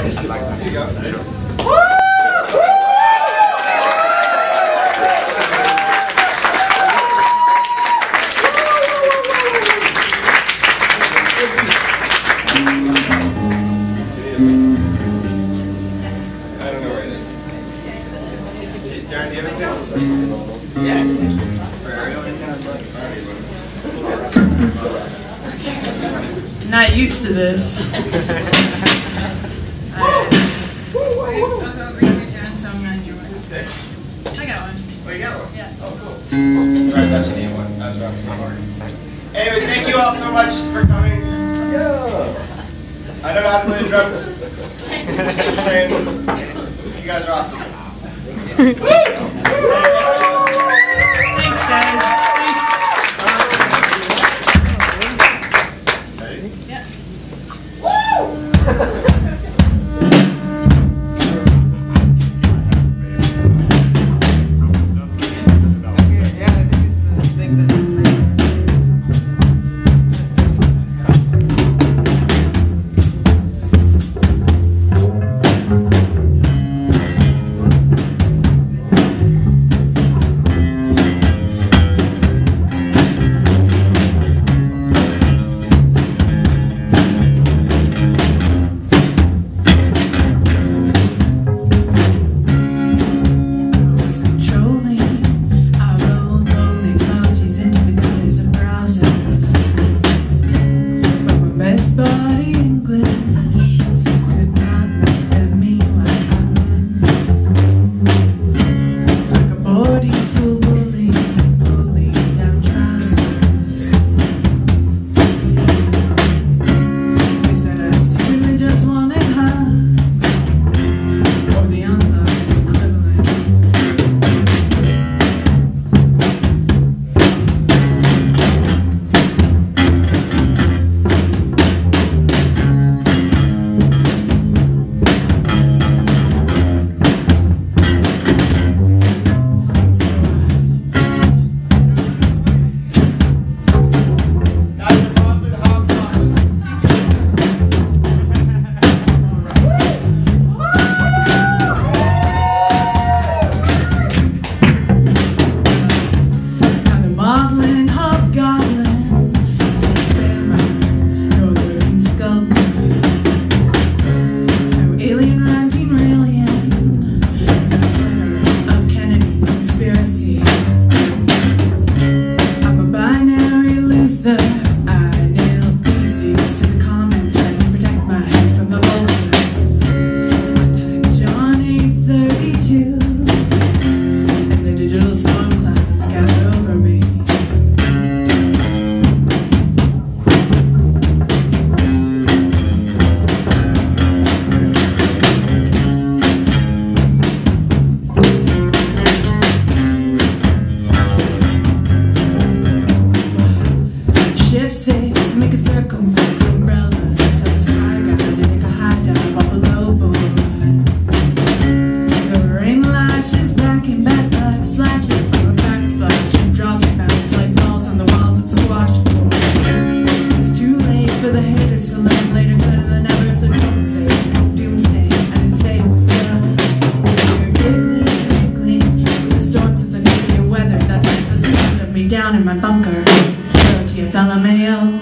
Basically like that. Here you go. I don't know where it is. Darren, do you have anything? Yeah. Not used to this. I got one. Oh, you got one? Yeah. Oh, cool. Sorry, that's the one. That's right. Anyway, thank you all so much for coming. Yeah. I don't know how to play the drums. Just saying, you guys are awesome. Thanks, guys. Ready? Yeah. Woo! Down in my bunker, to your fellow Mayo.